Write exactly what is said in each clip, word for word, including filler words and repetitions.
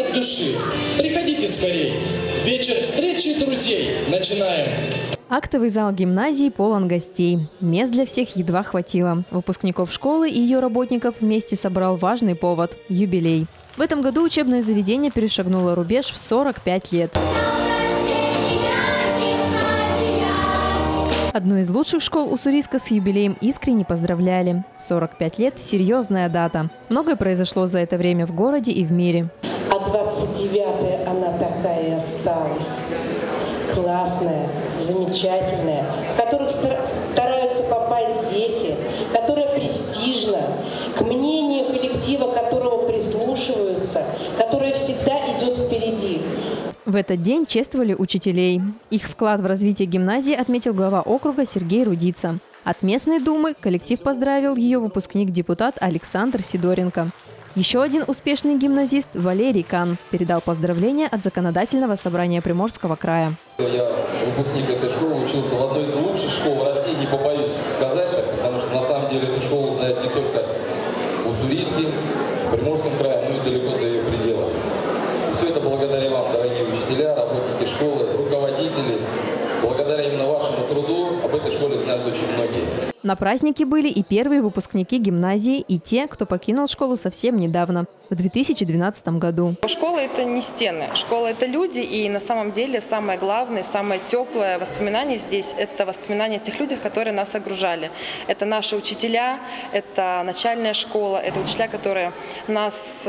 от души. Приходите скорее. Вечер встречи друзей. Начинаем. Актовый зал гимназии полон гостей. Мест для всех едва хватило. Выпускников школы и ее работников вместе собрал важный повод – юбилей. В этом году учебное заведение перешагнуло рубеж в сорок пять лет. Одну из лучших школ Уссурийска с юбилеем искренне поздравляли. сорок пять лет – серьезная дата. Многое произошло за это время в городе и в мире. А двадцать девятая она такая и осталась. Классная, замечательная, в которых стараются попасть дети, которая престижна, к мнению коллектива которого прислушиваются, которая всегда идет впереди. В этот день чествовали учителей. Их вклад в развитие гимназии отметил глава округа Сергей Рудица. От местной думы коллектив поздравил ее выпускник-депутат Александр Сидоренко. Еще один успешный гимназист Валерий Кан передал поздравления от Законодательного собрания Приморского края. Я выпускник этой школы, учился в одной из лучших школ России, не побоюсь сказать так, потому что на самом деле эту школу знают не только в Уссурийске, в Приморском крае, но и далеко за ее пределами. И все это благодаря вам, дорогие учителя, работники школы, руководители. Благодаря именно вашему труду об этой школе знают очень многие. На празднике были и первые выпускники гимназии, и те, кто покинул школу совсем недавно, в две тысячи двенадцатом году. Школа – это не стены, школа – это люди, и на самом деле самое главное, самое теплое воспоминание здесь – это воспоминания о тех людях, которые нас окружали. Это наши учителя, это начальная школа, это учителя, которые нас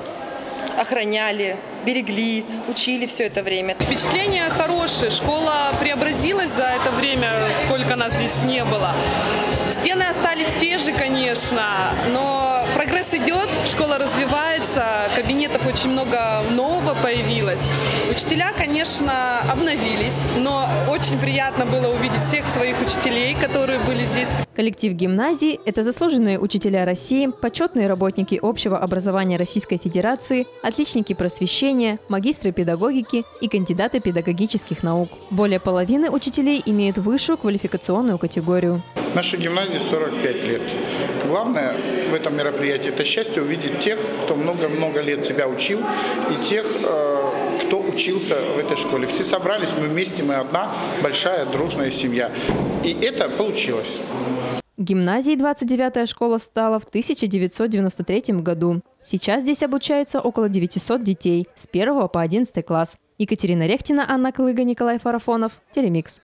охраняли, берегли, учили все это время. Впечатление хорошее. Школа преобразилась за это время, сколько нас здесь не было. Стены остались те же, конечно, но прогресс идет, школа развивается, кабинетов очень много нового появилось. Учителя, конечно, обновились, но очень приятно было увидеть всех своих учителей, которые были здесь. Коллектив гимназии – это заслуженные учителя России, почетные работники общего образования Российской Федерации, отличники просвещения, магистры педагогики и кандидаты педагогических наук. Более половины учителей имеют высшую квалификационную категорию. Нашей гимназии сорок пять лет. Главное в этом мероприятии – это счастье увидеть тех, кто много-много лет себя учил, и тех, кто учился в этой школе. Все собрались, мы вместе, мы одна большая дружная семья. И это получилось. Гимназией двадцать девятая школа стала в тысяча девятьсот девяносто третьем году. Сейчас здесь обучается около девятисот детей с первого по одиннадцатый класс. Екатерина Рехтина, Анна Клыга, Николай Фарафонов. Телемикс.